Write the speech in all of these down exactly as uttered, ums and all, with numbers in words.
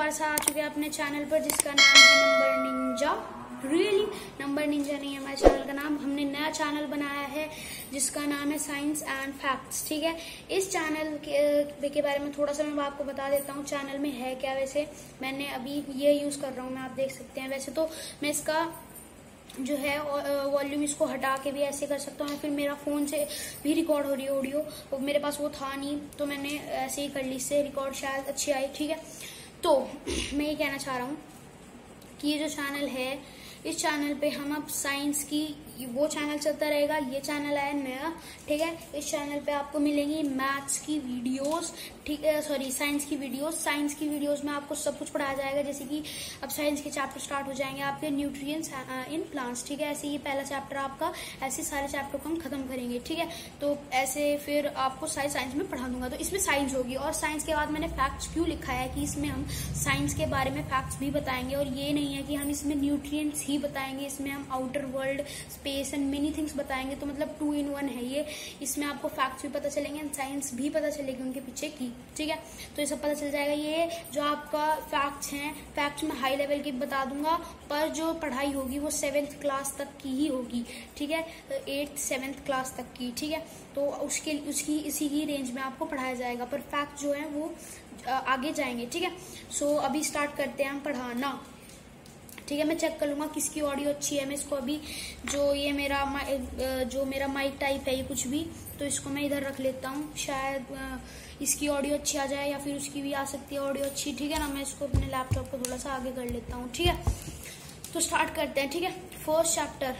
दोबारा से आ चुके हैं अपने चैनल पर जिसका नाम है number ninja. Really number ninja नहीं है हमारे चैनल का नाम, हमने नया चैनल बनाया है जिसका नाम है साइंस एंड फैक्ट्स। ठीक है, इस चैनल के, के बारे में थोड़ा सा मैं आपको बता देता हूँ चैनल में है क्या। वैसे मैंने अभी ये यूज कर रहा हूँ मैं, आप देख सकते हैं। वैसे तो मैं इसका जो है वॉल्यूम इसको हटा के भी ऐसे कर सकता हूँ, फिर मेरा फोन से भी रिकॉर्ड हो रही है ऑडियो, और मेरे पास वो था नहीं तो मैंने ऐसे ही कर ली, इससे रिकॉर्ड शायद अच्छी आई। ठीक है, तो मैं ये कहना चाह रहा हूँ कि ये जो चैनल है, इस चैनल पे हम अब साइंस की, वो चैनल चलता रहेगा, ये चैनल आया नया। ठीक है, इस चैनल पे आपको मिलेंगी मैथ्स की वीडियोस, ठीक है, सॉरी साइंस की वीडियोस। साइंस की वीडियोस में आपको सब कुछ पढ़ाया जाएगा, जैसे कि अब साइंस के चैप्टर स्टार्ट हो जाएंगे आपके, न्यूट्रिएंट्स इन प्लांट्स। ठीक है, ऐसे ये पहला चैप्टर आपका, ऐसे सारे चैप्टर को हम खत्म करेंगे। ठीक है, तो ऐसे फिर आपको सारी साइंस में पढ़ा दूंगा, तो इसमें साइंस होगी। और साइंस के बाद मैंने फैक्ट्स क्यों लिखा है कि इसमें हम साइंस के बारे में फैक्ट्स भी बताएंगे, और ये नहीं है कि हम इसमें न्यूट्रिएंट्स ही बताएंगे, इसमें हम outer world, space and many things बताएंगे। तो मतलब टू इन वन है ये, इसमें आपको फैक्ट्स भी पता चलेंगे एंड साइंस भी पता चलेगी उनके पीछे की। ठीक है, तो ये सब पता चल जाएगा। ये जो आपका फैक्ट्स हैं, फैक्ट्स में हाई लेवल की बता दूंगा, पर जो पढ़ाई होगी वो सेवेंथ क्लास तक की ही होगी। ठीक है, एट्थ सेवेंथ क्लास तक की। ठीक है, तो उसके उसकी इसी की रेंज में आपको पढ़ाया जाएगा, पर फैक्ट जो है वो आगे जाएंगे। ठीक है, सो अभी स्टार्ट करते हैं हम पढ़ाना। ठीक है, मैं चेक कर लूंगा किसकी ऑडियो अच्छी है। मैं इसको अभी जो ये मेरा जो मेरा माइक टाइप है ये कुछ भी, तो इसको मैं इधर रख लेता हूँ, शायद इसकी ऑडियो अच्छी आ जाए या फिर उसकी भी आ सकती है ऑडियो अच्छी। ठीक है ना, मैं इसको अपने लैपटॉप को थोड़ा सा आगे कर लेता हूँ। ठीक है, तो स्टार्ट करते हैं। ठीक है, first chapter,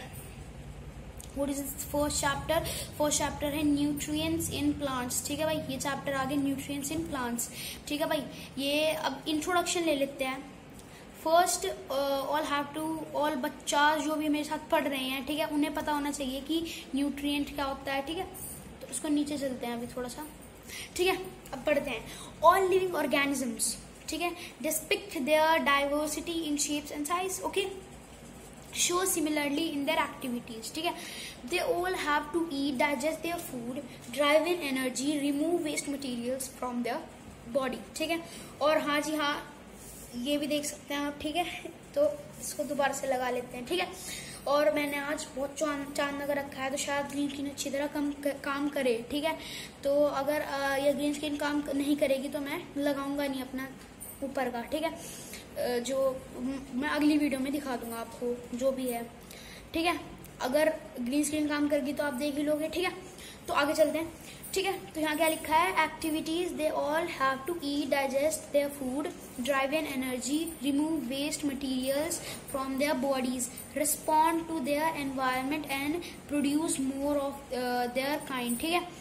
what is first chapter? First chapter है न्यूट्रिएंट्स इन प्लांट्स। ठीक है भाई, ये चैप्टर आगे न्यूट्रिएंट्स इन प्लांट्स। ठीक है भाई, ये अब इंट्रोडक्शन ले लेते हैं। First all have to, all बच्चा जो भी मेरे साथ पढ़ रहे हैं, ठीक है, उन्हें पता होना चाहिए कि न्यूट्रिएंट क्या होता है। ठीक है, तो उसको नीचे चलते हैं अभी थोड़ा सा। ठीक है, अब पढ़ते हैं। ऑल लिविंग ऑर्गेनिजम्स, ठीक है, depict their diversity in shapes and size, okay, show similarly in their activities. ठीक है, they all have to eat, digest their food, drive in energy, remove waste materials from their body. ठीक है, और हाँ जी हाँ, ये भी देख सकते हैं आप। ठीक है, तो इसको दोबारा से लगा लेते हैं। ठीक है, और मैंने आज बहुत चांद चांद लगा रखा है, तो शायद ग्रीन स्क्रीन अच्छी तरह कम काम करे। ठीक है, तो अगर आ, ये ग्रीन स्क्रीन काम नहीं करेगी तो मैं लगाऊंगा नहीं अपना ऊपर का। ठीक है, जो मैं अगली वीडियो में दिखा दूंगा आपको जो भी है। ठीक है, अगर ग्रीन स्क्रीन काम करेगी तो आप देख ही लोगे। ठीक है, तो आगे चलते हैं। ठीक है, तो यहाँ क्या लिखा है? Activities, they all have to eat, digest their food, derive in energy, remove waste materials from their bodies, respond to their environment and produce more of their kind. ठीक है,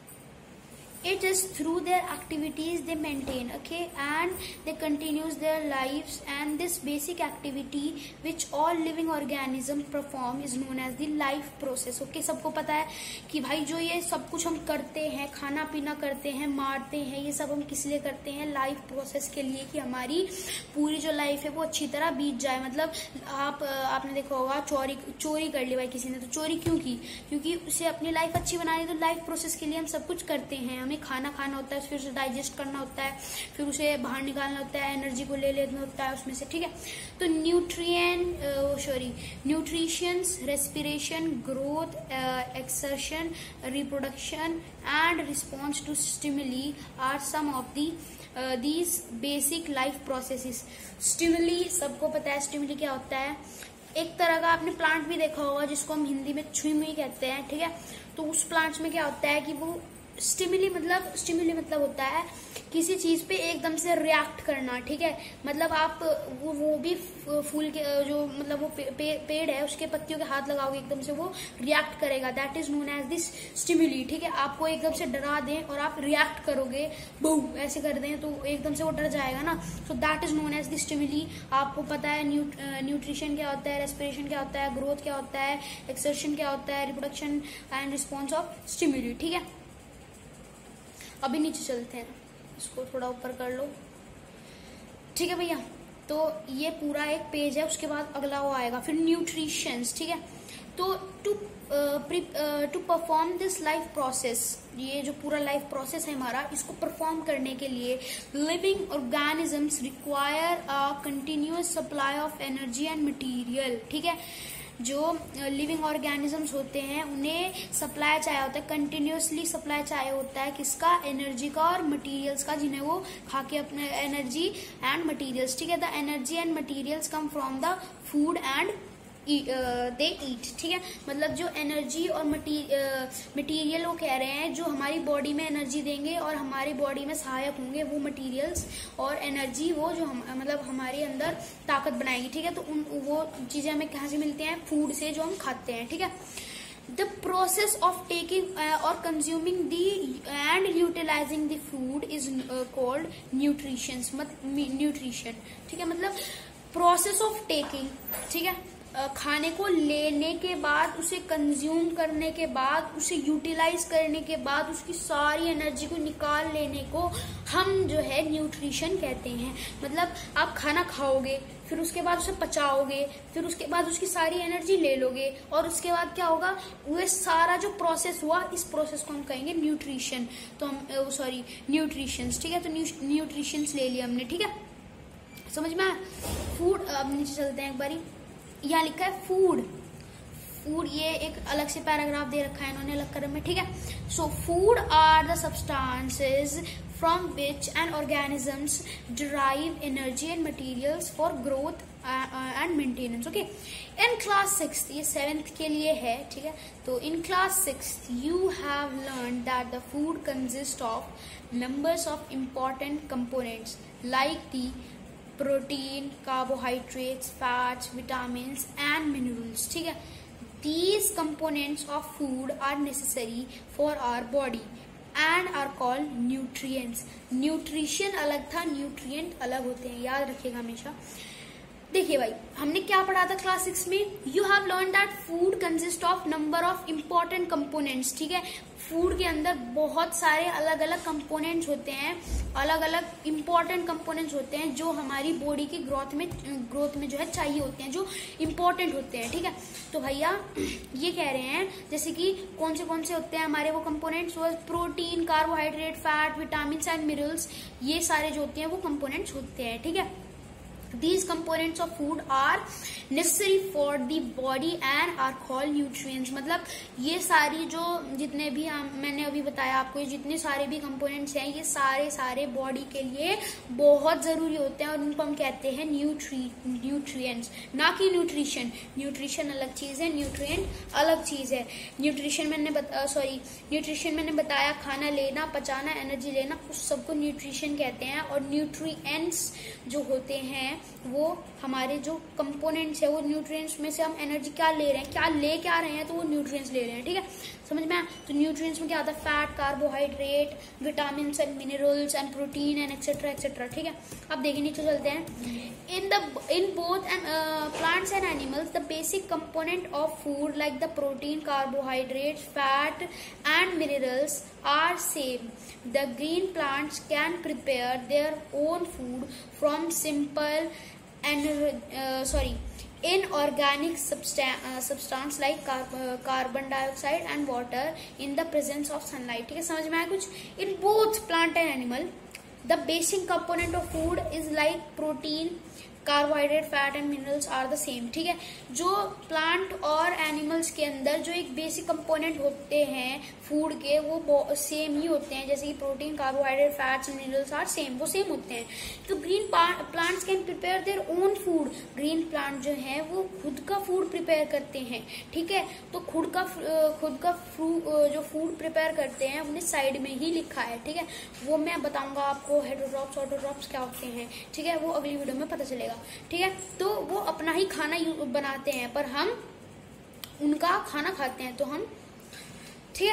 it is through their activities they maintain, okay, and they continues their lives, and this basic activity which all living organism perform is known as the life process. okay, सबको पता है कि भाई जो ये सब कुछ हम करते हैं, खाना पीना करते हैं, मारते हैं, ये सब हम किस लिए करते हैं? लाइफ प्रोसेस के लिए, कि हमारी पूरी जो लाइफ है वो अच्छी तरह बीत जाए। मतलब आप आपने देखा होगा, चोरी चोरी कर ली भाई किसी ने, तो चोरी क्यों की? क्योंकि उसे अपनी लाइफ अच्छी बनानी। तो लाइफ प्रोसेस के लिए हम सब कुछ करते हैं, हमें खाना खाना होता है, फिर उसे डाइजेस्ट करना होता है, फिर उसे बाहर निकालना होता है, एनर्जी को ले लेना होता है उसमें से। ठीक है, तो nutrient sorry nutritions, respiration, growth, excretion, reproduction and response to stimuli are some of the these basic life processes. Stimuli सबको पता है, स्टिमुली क्या होता है? एक तरह का आपने प्लांट भी देखा होगा जिसको हम हिंदी में छुई मुई कहते हैं। ठीक है, तो उस प्लांट में क्या होता है कि वो स्टिमुली मतलब स्टिमुली मतलब होता है किसी चीज पे एकदम से रिएक्ट करना। ठीक है, मतलब आप वो वो भी फूल के जो मतलब वो पे, पे, पेड़ है, उसके पत्तियों के हाथ लगाओगे एकदम से वो रिएक्ट करेगा, that is known as this stimuli. ठीक है, आपको एकदम से डरा दें और आप रिएक्ट करोगे, बहु ऐसे कर दें, तो एकदम से वो डर जाएगा ना, so that is known as this stimuli. आपको पता है न्यूट, न्यूट्रिशन क्या होता है, रेस्पिरेशन क्या होता है, ग्रोथ क्या होता है, एक्सर्शन क्या होता है, reproduction and response of stimuli. ठीक है, अभी नीचे चलते हैं, इसको थोड़ा ऊपर कर लो। ठीक है भैया, तो ये पूरा एक पेज है, उसके बाद अगला वो आएगा फिर न्यूट्रिशंस। ठीक है, तो to to perform this life process, ये जो पूरा लाइफ प्रोसेस है हमारा, इसको परफॉर्म करने के लिए living organisms require a continuous supply of energy and material. ठीक है, जो लिविंग ऑर्गेनिजम्स होते हैं उन्हें सप्लाई चाहिए होता है, कंटिन्यूअसली सप्लाई चाहिए होता है किसका, एनर्जी का और मटेरियल्स का, जिन्हें वो खा के अपने एनर्जी एंड मटेरियल्स। ठीक है, the energy and materials come from the food and they eat. ठीक है, मतलब जो एनर्जी और मटीरियल वो कह रहे हैं जो हमारी बॉडी में एनर्जी देंगे और हमारी बॉडी में सहायक होंगे, वो मटीरियल्स और एनर्जी वो जो हम मतलब हमारे अंदर ताकत बनाएगी। ठीक है, तो उन वो चीजें हमें कहाँ से मिलती हैं, फूड से जो हम खाते हैं। ठीक है, द प्रोसेस ऑफ टेकिंग और consuming the and utilising the food is called nutrition. Nutrition ठीक है, मतलब प्रोसेस ऑफ टेकिंग। ठीक है, खाने को लेने के बाद, उसे कंज्यूम करने के बाद, उसे यूटिलाइज करने के बाद, उसकी सारी एनर्जी को निकाल लेने को हम जो है न्यूट्रिशन कहते हैं। मतलब आप खाना खाओगे, फिर उसके बाद उसे पचाओगे, फिर उसके बाद उसकी सारी एनर्जी ले लोगे, और उसके बाद क्या होगा, वो सारा जो प्रोसेस हुआ, इस प्रोसेस को हम कहेंगे न्यूट्रिशन। तो हम सॉरी न्यूट्रिशंस। ठीक है, तो न्यूट्रिशंस ले लिया हमने। ठीक है, समझ में आया। फूड, अब नीचे चलते हैं एक बारी। यहाँ लिखा है फूड। फूड ये एक अलग से पैराग्राफ दे रखा है इन्होंने अलग क्रम में। ठीक है, so food are the substances from which and organisms derive energy and materials for growth and maintenance. Okay, in class six, ये सेवेंथ के लिए है। ठीक है, तो in class six you have learn that the food consist of numbers of important components like the protein, carbohydrates, fats, vitamins and minerals. ठीक है, these components of food are necessary for our body and are called nutrients. Nutrition अलग था, nutrient अलग होते हैं, याद रखिएगा हमेशा। देखिए भाई, हमने क्या पढ़ा था क्लास सिक्स में, you have learn that food consist of number of important components. ठीक है, फूड के अंदर बहुत सारे अलग अलग कंपोनेंट्स होते हैं, अलग अलग इम्पोर्टेंट कंपोनेंट्स होते हैं जो हमारी बॉडी की ग्रोथ में ग्रोथ में जो है चाहिए होते हैं, जो इम्पोर्टेंट होते हैं। ठीक है, तो भैया ये कह रहे हैं जैसे कि कौन से कौन से होते हैं हमारे वो कंपोनेंट्स, वो protein, carbohydrate, fat, vitamin and minerals, ये सारे जो होते हैं वो कंपोनेंट्स होते हैं। ठीक है, These components of food are necessary for the body and are called nutrients. मतलब ये सारी जो जितने भी हम मैंने अभी बताया आपको, ये जितने सारे भी कंपोनेंट्स हैं, ये सारे सारे बॉडी के लिए बहुत जरूरी होते हैं और उनको हम कहते हैं न्यूट्री न्यूट्रिएंट्स, ना कि न्यूट्रिशन। न्यूट्रिशन अलग चीज है, न्यूट्रिएंट अलग चीज है। न्यूट्रिशन मैंने बता सॉरी न्यूट्रिशन मैंने बताया खाना लेना, पचाना, एनर्जी लेना, उस सबको न्यूट्रिशन कहते हैं। और न्यूट्रिएंट्स जो होते हैं वो हमारे जो कंपोनेंट्स है, वो न्यूट्रिएंट्स में से हम एनर्जी क्या ले रहे हैं, क्या ले क्या रहे हैं, तो वो न्यूट्रिएंट्स ले रहे हैं। ठीक है, समझ में आया। तो न्यूट्रिएंट्स में क्या आता है, fat, carbohydrate, vitamin and minerals and protein and etcetera etcetera. ठीक है, अब देखिए नीचे चलते हैं। In the in both plants and animals the basic component of food like the protein, carbohydrate, fat and minerals are same. The green plants can prepare their own food from simple and uh, sorry inorganic substan uh, substance like car uh, carbon dioxide and water in the presence of sunlight. ठीक है, समझ में आया कुछ। In both plant and animal, the basic component of food is like protein, carbohydrate, fat and minerals are the same. ठीक है, जो plant और एनिमल्स के अंदर जो एक बेसिक कंपोनेंट होते हैं फूड के, वो सेम ही होते हैं, जैसे कि protein, carbohydrate, fats and minerals are same, वो सेम होते हैं। तो green plants can prepare their own food. Green plant जो है वो खुद का फूड प्रिपेयर करते हैं। ठीक है, तो खुद का खुद का जो फूड प्रिपेयर करते हैं उन्हें साइड में ही लिखा है। ठीक है, वो मैं बताऊंगा आपको, हेटरोट्रॉप्स ऑटोट्रॉप्स क्या होते हैं। ठीक है, वो अगली वीडियो में पता चलेगा। ठीक है, तो वो अपना ही खाना बनाते हैं पर हम उनका खाना खाते हैं। तो हम ठीक है,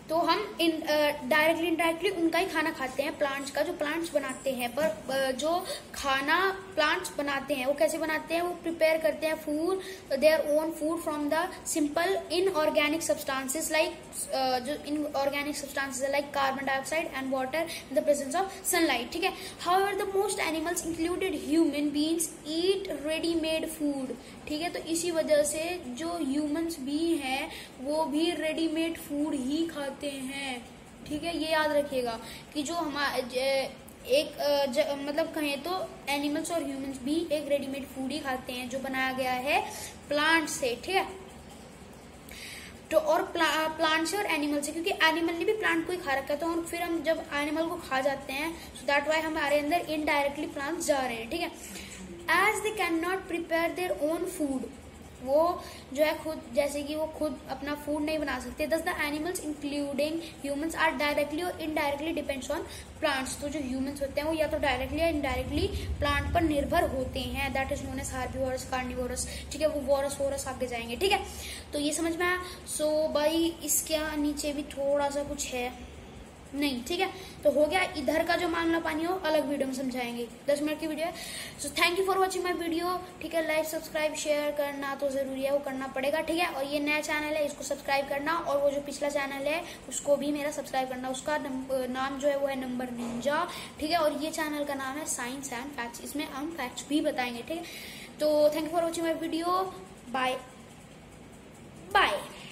तो हम इन डायरेक्टली इनडायरेक्टली उनका ही खाना खाते हैं, प्लांट्स का, जो प्लांट्स बनाते हैं। पर uh, जो खाना प्लांट्स बनाते हैं वो कैसे बनाते हैं, वो प्रिपेयर करते हैं food, their own food from the simple inorganic substances like, जो inorganic substances like carbon dioxide and water in the presence of sunlight, ठीक है। However the most animals included human beings eat readymade food, ठीक है। तो इसी वजह से जो ह्यूमंस भी हैं वो भी रेडीमेड फूड ही खाते हैं, ठीक है। ये याद रखिएगा कि जो हमारे एक ज, मतलब कहें तो एनिमल्स और ह्यूमंस भी एक रेडीमेड फूड ही खाते हैं जो बनाया गया है प्लांट से, ठीक है। तो और प्ला, प्लांट से और एनिमल से, क्योंकि एनिमल ने भी प्लांट को ही खा रखा है, तो हम फिर हम जब एनिमल को खा जाते हैं, सो दैट वाई हमारे अंदर इनडायरेक्टली प्लांट्स जा रहे हैं, ठीक है। As they can not prepare their own food, वो जो है खुद, जैसे कि वो खुद अपना फूड नहीं बना सकते, thus the animals including humans are directly और इनडायरेक्टली डिपेंड्स ऑन प्लांट्स। तो जो ह्यूमंस होते हैं वो या तो डायरेक्टली या इनडायरेक्टली प्लांट पर निर्भर होते हैं, that is known as herbivorous, carnivorous, ठीक है। वो वोरस वोरस आगे जाएंगे, ठीक है। तो ये समझ में आया। सो भाई इसके नीचे भी थोड़ा सा कुछ है नहीं, ठीक है। तो हो गया, इधर का जो मामला पानी हो अलग वीडियो में समझाएंगे, दस मिनट की वीडियो है। So thank you for watching my video, ठीक है। लाइक सब्सक्राइब शेयर करना तो जरूरी है, वो करना पड़ेगा, ठीक है। और ये नया चैनल है, इसको सब्सक्राइब करना, और वो जो पिछला चैनल है उसको भी मेरा सब्सक्राइब करना, उसका नाम जो है वो है नंबर निंजा, ठीक है। और ये चैनल का नाम है साइंस एंड फैक्ट्स, इसमें हम फैक्ट्स भी बताएंगे, ठीक है। तो thank you for watching my video, bye bye.